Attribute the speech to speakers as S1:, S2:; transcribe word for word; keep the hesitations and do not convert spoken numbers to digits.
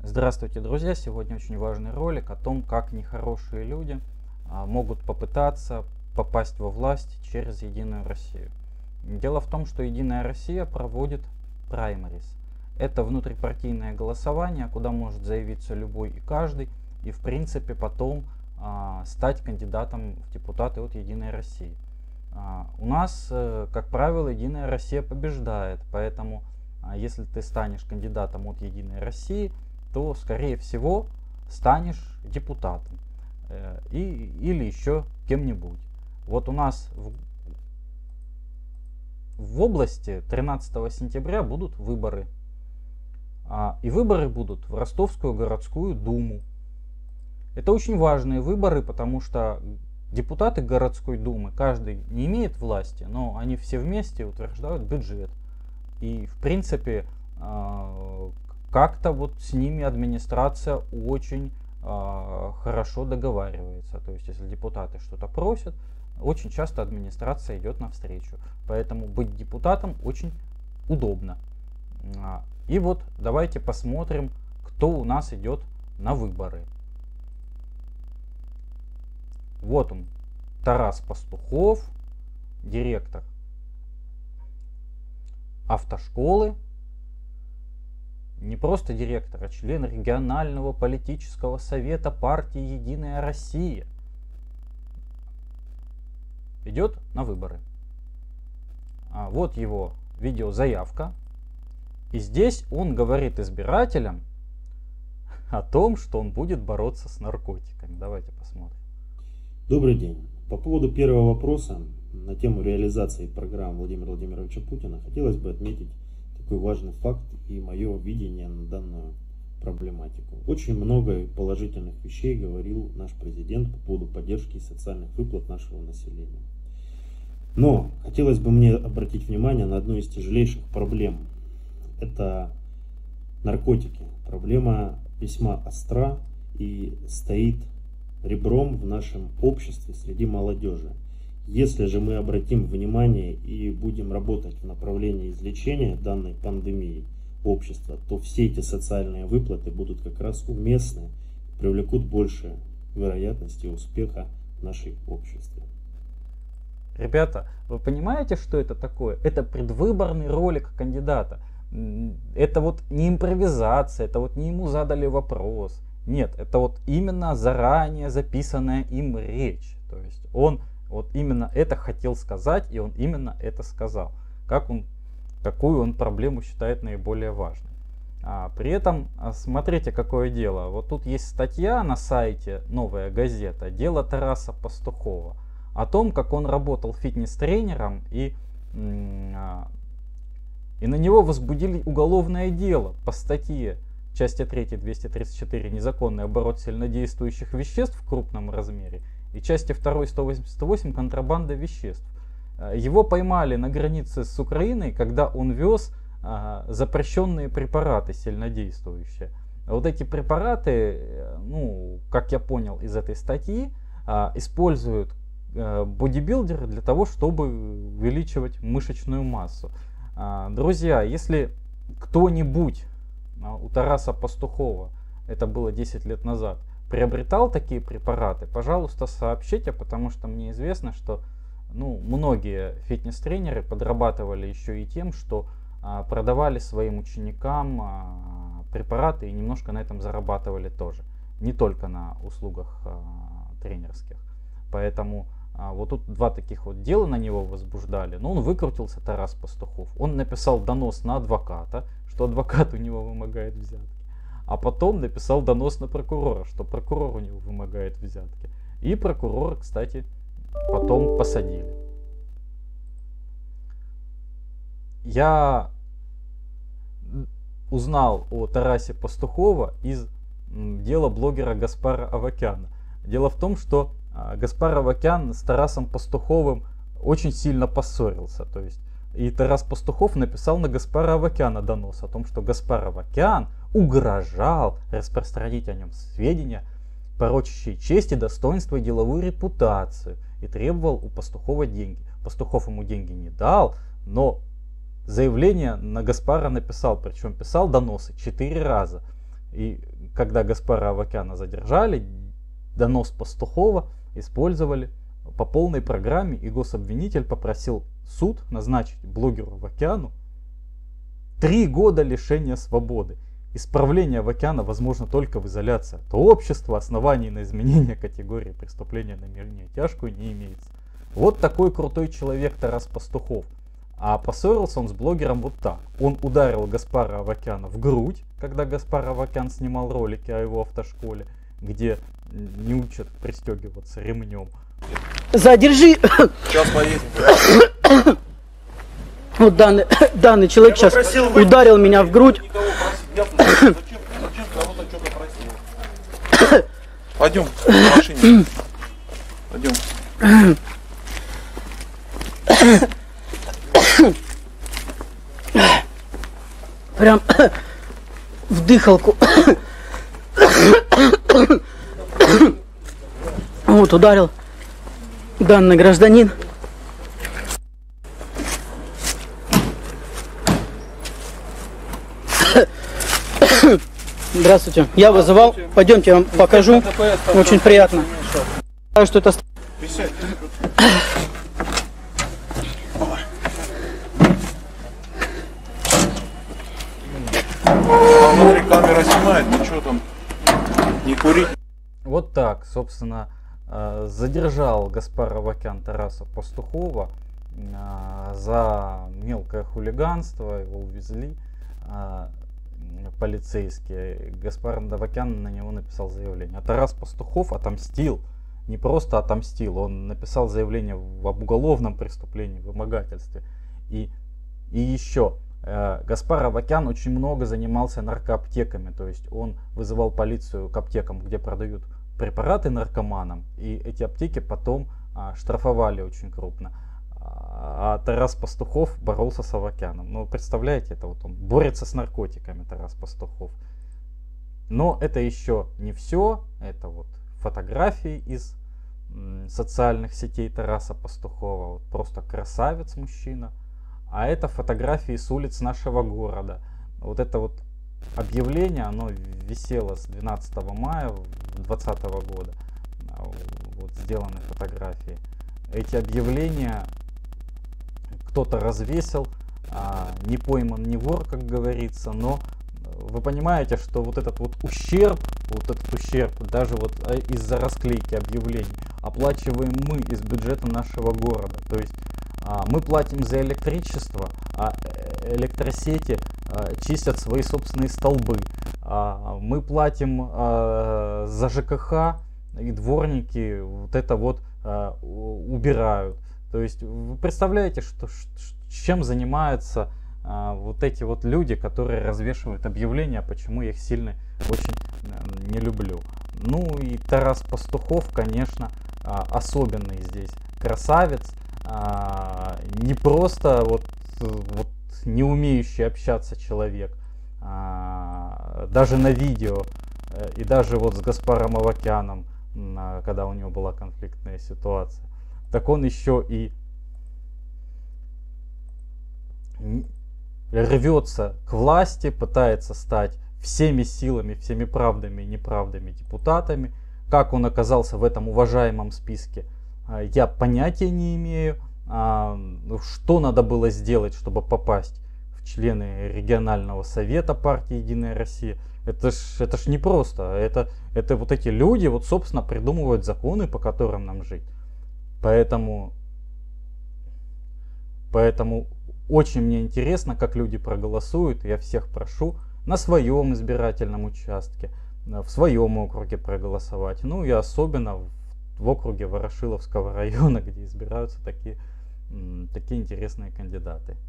S1: Здравствуйте, друзья! Сегодня очень важный ролик о том, как нехорошие люди а, могут попытаться попасть во власть через Единую Россию. Дело в том, что Единая Россия проводит праймарис. Это внутрипартийное голосование, куда может заявиться любой и каждый, и в принципе потом а, стать кандидатом в депутаты от Единой России. А, у нас, как правило, Единая Россия побеждает, поэтому а, если ты станешь кандидатом от Единой России, то скорее всего станешь депутатом э, и, или еще кем-нибудь. Вот у нас в, в области тринадцатого сентября будут выборы. А, и выборы будут в Ростовскую городскую думу. Это очень важные выборы, потому что депутаты городской думы, каждый не имеет власти, но они все вместе утверждают бюджет. И в принципе э, как-то вот с ними администрация очень э, хорошо договаривается. То есть, если депутаты что-то просят, очень часто администрация идет навстречу. Поэтому быть депутатом очень удобно. И вот давайте посмотрим, кто у нас идет на выборы. Вот он, Тарас Пастухов, директор автошколы. Не просто директор, а член регионального политического совета партии «Единая Россия». Идет на выборы. А вот его видеозаявка. И здесь он говорит избирателям о том, что он будет бороться с наркотиками. Давайте посмотрим.
S2: Добрый день. По поводу первого вопроса на тему реализации программ Владимира Владимировича Путина хотелось бы отметить такой важный факт и мое видение на данную проблематику. Очень много положительных вещей говорил наш президент по поводу поддержки и социальных выплат нашего населения. Но хотелось бы мне обратить внимание на одну из тяжелейших проблем. Это наркотики. Проблема весьма остра и стоит ребром в нашем обществе среди молодежи. Если же мы обратим внимание и будем работать в направлении излечения данной пандемии общества, то все эти социальные выплаты будут как раз уместны, привлекут больше вероятности успеха в нашей обществе.
S1: Ребята, вы понимаете, что это такое? Это предвыборный ролик кандидата. Это вот не импровизация, это вот не ему задали вопрос. Нет, это вот именно заранее записанная им речь. То есть он вот именно это хотел сказать, и он именно это сказал. Как он, какую он проблему считает наиболее важной. А при этом, смотрите, какое дело. Вот тут есть статья на сайте «Новая газета», дело Тараса Пастухова, о том, как он работал фитнес-тренером, и, и на него возбудили уголовное дело по статье части третьей двести тридцать четыре «Незаконный оборот сильнодействующих веществ в крупном размере» и части второй сто восемьдесят восемь «Контрабанда веществ». Его поймали на границе с Украиной, когда он вез а, запрещенные препараты сильнодействующие. Вот эти препараты, ну, как я понял из этой статьи, а, используют а, бодибилдеры для того, чтобы увеличивать мышечную массу. А, друзья, если кто-нибудь у Тараса Пастухова, это было десять лет назад, приобретал такие препараты, пожалуйста, сообщите, потому что мне известно, что ну, многие фитнес-тренеры подрабатывали еще и тем, что а, продавали своим ученикам а, препараты и немножко на этом зарабатывали тоже. Не только на услугах а, тренерских. Поэтому а, вот тут два таких вот дела на него возбуждали. Но он выкрутился, Тарас Пастухов. Он написал донос на адвоката, что адвокат у него вымогает взятки. А потом написал донос на прокурора, что прокурор у него вымогает взятки. И прокурора, кстати, потом посадили. Я узнал о Тарасе Пастухова из дела блогера Гаспара Авакяна. Дело в том, что Гаспар Авакян с Тарасом Пастуховым очень сильно поссорился. То есть, и Тарас Пастухов написал на Гаспара Авакяна донос о том, что Гаспар Авакян угрожал распространить о нем сведения, порочащие честь и достоинство и деловую репутацию, и требовал у Пастухова деньги. Пастухов ему деньги не дал, но заявление на Гаспара написал, причем писал доносы четыре раза. И когда Гаспара Авакяна задержали, донос Пастухова использовали по полной программе, и гособвинитель попросил суд назначить блогеру Авакяну три года лишения свободы. Исправление Авакяна возможно только в изоляции от общества, оснований на изменение категории преступления на менее тяжкую не имеется. Вот такой крутой человек Тарас Пастухов. А поссорился он с блогером вот так. Он ударил Гаспара Авакяна в грудь, когда Гаспар Авакян снимал ролики о его автошколе, где не учат пристегиваться ремнем.
S3: Задержи!
S4: Сейчас поедем.
S3: Вот данный, данный человек сейчас ударил меня в грудь.
S4: Пойдем в машине. Пойдем.
S3: Прям в дыхалку. Вот ударил данный гражданин. Здравствуйте. Я вызывал. Пойдемте, я вам покажу. Очень приятно. Что это...
S4: Смотри, камера снимает, ничего там не курить.
S1: Вот так, собственно, задержал Гаспар Авакян Тараса Пастухова за мелкое хулиганство, его увезли полицейские. Гаспар Авакян на него написал заявление. А Тарас Пастухов отомстил. Не просто отомстил, он написал заявление об уголовном преступлении, вымогательстве. И, и еще, э, Гаспар Авакян очень много занимался наркоаптеками, то есть он вызывал полицию к аптекам, где продают препараты наркоманам, и эти аптеки потом а, штрафовали очень крупно. А Тарас Пастухов боролся с Авакяном. Ну, представляете, это вот он борется с наркотиками, Тарас Пастухов. Но это еще не все. Это вот фотографии из м, социальных сетей Тараса Пастухова. Вот просто красавец мужчина. А это фотографии с улиц нашего города. Вот это вот объявление, оно висело с двенадцатого мая двадцатого года. Вот сделаны фотографии. Эти объявления кто-то развесил, а, не пойман, не вор, как говорится, но вы понимаете, что вот этот вот ущерб, вот этот ущерб, даже вот из-за расклейки объявлений, оплачиваем мы из бюджета нашего города. То есть а, мы платим за электричество, а электросети а, чистят свои собственные столбы. А, мы платим а, за ЖКХ, и дворники вот это вот а, убирают. То есть вы представляете, что, что, чем занимаются а, вот эти вот люди, которые развешивают объявления, почему я их сильно очень а, не люблю. Ну и Тарас Пастухов, конечно, а, особенный здесь красавец, а, не просто вот, вот не умеющий общаться человек, а, даже на видео, и даже вот с Гаспаром Авакяном, а, когда у него была конфликтная ситуация. Так он еще и рвется к власти, пытается стать всеми силами, всеми правдами и неправдами депутатами. Как он оказался в этом уважаемом списке, я понятия не имею. Что надо было сделать, чтобы попасть в члены регионального совета партии «Единая Россия»? Это ж, это ж не просто. Это, это вот эти люди, вот, собственно, придумывают законы, по которым нам жить. Поэтому, поэтому очень мне интересно, как люди проголосуют. Я всех прошу на своем избирательном участке, в своем округе проголосовать. Ну и особенно в, в округе Ворошиловского района, где избираются такие, такие интересные кандидаты.